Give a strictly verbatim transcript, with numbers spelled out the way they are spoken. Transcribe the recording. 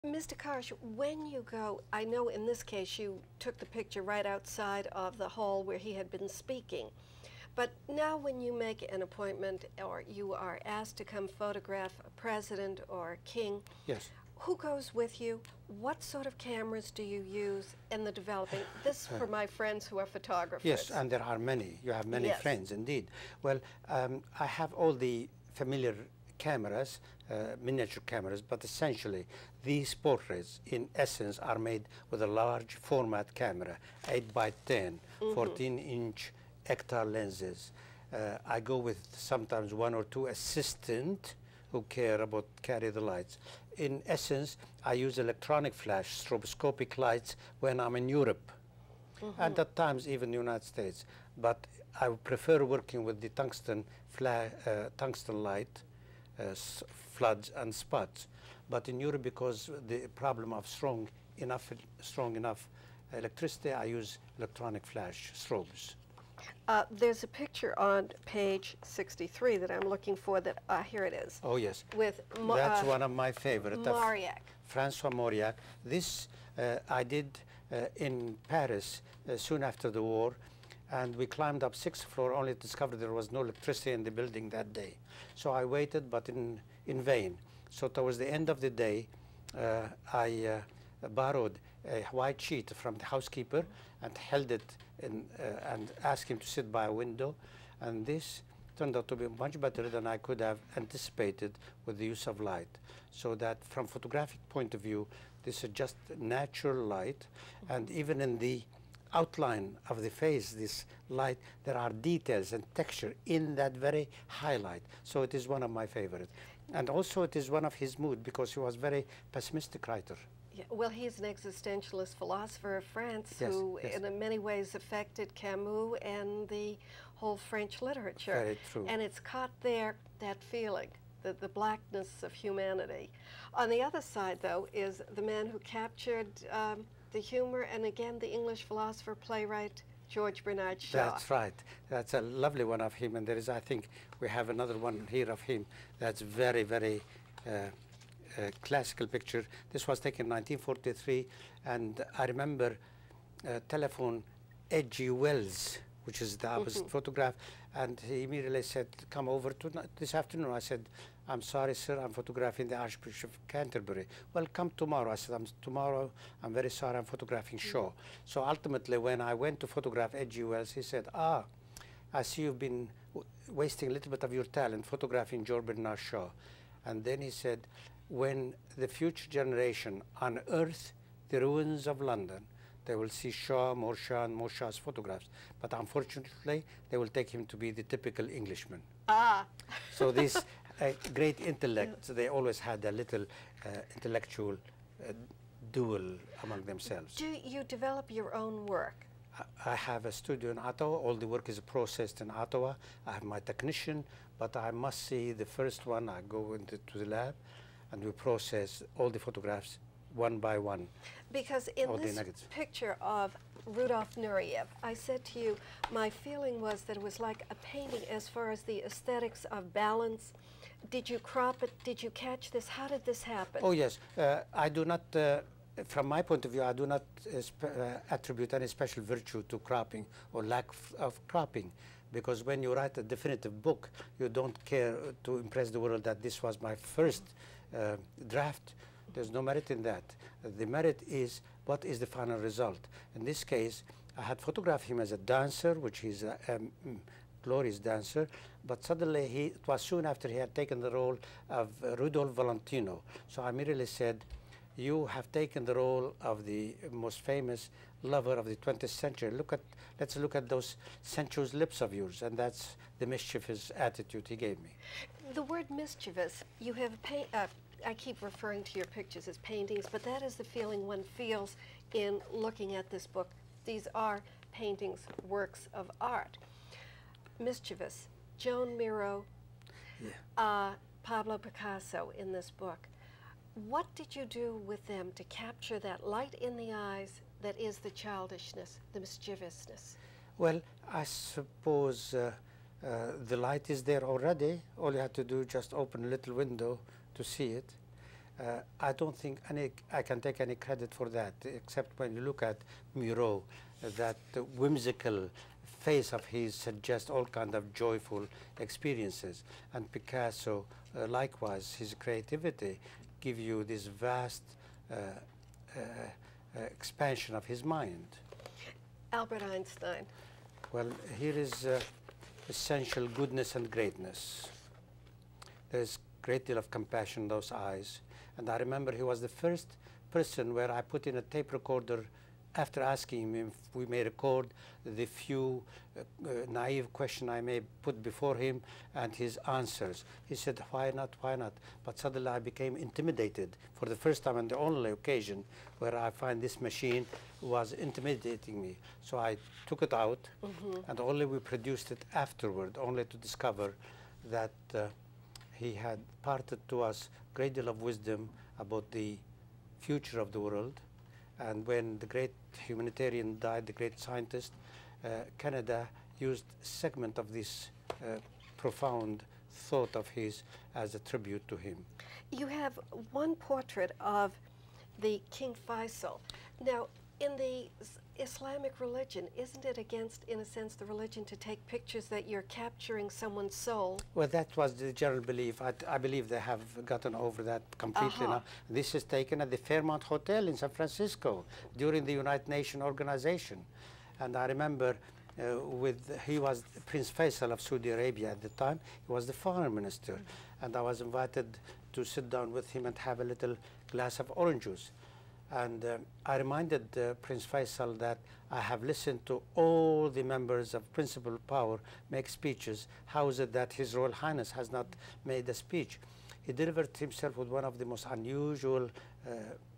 Mister Karsh, when you go, I know in this case you took the picture right outside of the hall where he had been speaking, but now when you make an appointment or you are asked to come photograph a president or a king, yes, who goes with you? What sort of cameras do you use in the developing? This for my friends who are photographers. yes, and there are many. You have many Yes. friends, indeed. Well, um, I have all the familiar cameras, uh, miniature cameras, but essentially these portraits, in essence, are made with a large format camera, eight by ten, mm-hmm. fourteen inch Ektar lenses. Uh, I go with sometimes one or two assistants who care about carry the lights. In essence, I use electronic flash, stroboscopic lights when I'm in Europe, mm-hmm. and at times even the United States. But I prefer working with the tungsten, fla uh, tungsten light, uh, floods and spots. But in Europe, because the problem of strong enough, strong enough electricity, I use electronic flash strobes. Uh, there's a picture on page sixty-three that I'm looking for. That uh, here it is. Oh yes, with Mo that's uh, one of my favorite. Mauriac. Francois Mauriac. This uh, I did uh, in Paris uh, soon after the war, and we climbed up sixth floor only to discover there was no electricity in the building that day. So I waited, but in in vain. So towards the end of the day, uh, I uh, borrowed a white sheet from the housekeeper and held it in, uh, and asked him to sit by a window, and this turned out to be much better than I could have anticipated with the use of light. So that from photographic point of view, this is just natural light, and even in the outline of the face, this light, there are details and texture in that very highlight. So it is one of my favorites. And also it is one of his mood, because he was very pessimistic writer. Yeah, well, he's an existentialist philosopher of France, yes, who yes. in many ways affected Camus and the whole French literature. Very true. And it's caught there, that feeling, the, the blackness of humanity. On the other side, though, is the man who captured um, the humor, and again, the English philosopher, playwright, George Bernard Shaw. That's right. That's a lovely one of him, and there is, I think, we have another one here of him that's very, very uh, uh, classical picture. This was taken in nineteen forty-three, and I remember uh, telephone H G Wells, which is the opposite mm-hmm. photograph, and he immediately said, come over to this afternoon. I said, I'm sorry, sir, I'm photographing the Archbishop of Canterbury. Well, come tomorrow. I said, I'm tomorrow, I'm very sorry, I'm photographing Shaw. Mm-hmm. So ultimately, when I went to photograph H G Wells, he said, ah, I see you've been w wasting a little bit of your talent photographing George Bernard Shaw. And then he said, when the future generation unearth the ruins of London, they will see Shaw, more Shaw, and more Shaw's photographs. But unfortunately, they will take him to be the typical Englishman. Ah. So this uh, great intellect, so they always had a little uh, intellectual uh, duel among themselves. Do you develop your own work? I, I have a studio in Ottawa. All the work is processed in Ottawa. I have my technician, but I must see the first one. I go into to the lab, and we process all the photographs one by one. Because in this picture of Rudolf Nureyev, I said to you, my feeling was that it was like a painting as far as the aesthetics of balance. Did you crop it? Did you catch this? How did this happen? Oh, yes. Uh, I do not, uh, from my point of view, I do not uh, sp uh, attribute any special virtue to cropping or lack of cropping. Because when you write a definitive book, you don't care to impress the world that this was my first uh, draft. There's no merit in that. Uh, the merit is what is the final result. In this case, I had photographed him as a dancer, which is a, a glorious dancer, but suddenly he, it was soon after he had taken the role of uh, Rudolph Valentino. So I immediately said, you have taken the role of the most famous lover of the twentieth century. Look at, let's look at those sensuous lips of yours, and that's the mischievous attitude he gave me. The word mischievous, you have paint, uh, I keep referring to your pictures as paintings, but that is the feeling one feels in looking at this book. These are paintings, works of art. Mischievous, Joan Miro, yeah. uh, Pablo Picasso in this book. What did you do with them to capture that light in the eyes that is the childishness, the mischievousness? Well, I suppose uh, uh, the light is there already. All you have to do is just open a little window to see it. Uh, I don't think any, I can take any credit for that, except when you look at Miro, uh, that uh, whimsical face of his suggests all kind of joyful experiences. And Picasso, uh, likewise, his creativity give you this vast uh, uh, uh, expansion of his mind. Albert Einstein. Well, here is uh, essential goodness and greatness. There's a great deal of compassion in those eyes. And I remember he was the first person where I put in a tape recorder after asking him if we may record the few uh, uh, naive question I may put before him and his answers. He said, why not, why not? But suddenly I became intimidated for the first time and the only occasion where I find this machine was intimidating me. So I took it out, mm-hmm. and only we produced it afterward, only to discover that uh, he had parted to us a great deal of wisdom about the future of the world. And when the great humanitarian died, the great scientist, uh, Canada used a segment of this uh, profound thought of his as a tribute to him. You have one portrait of the King Faisal. Now, in the Islamic religion, isn't it against, in a sense, the religion to take pictures that you're capturing someone's soul? Well, that was the general belief. I, I believe they have gotten over that completely Uh-huh. now. This is taken at the Fairmont Hotel in San Francisco during the United Nations organization. And I remember uh, with, he was Prince Faisal of Saudi Arabia at the time. He was the foreign minister. Mm-hmm. And I was invited to sit down with him and have a little glass of orange juice. And uh, I reminded uh, Prince Faisal that I have listened to all the members of principal power make speeches. How is it that His Royal Highness has not made a speech? He delivered himself with one of the most unusual uh,